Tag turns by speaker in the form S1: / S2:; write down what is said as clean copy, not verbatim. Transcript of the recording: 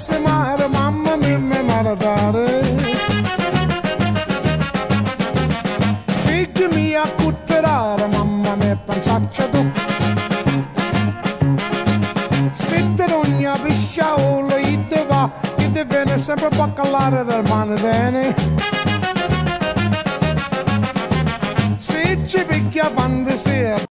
S1: se mare, mamma mia, mi maradare. Figli mia, cutterare, mamma mia, pensaccia tu. Se te non ne pisciaolo, io te va, io te viene sempre a baccalare del manrene. Se ci picchia fantasia,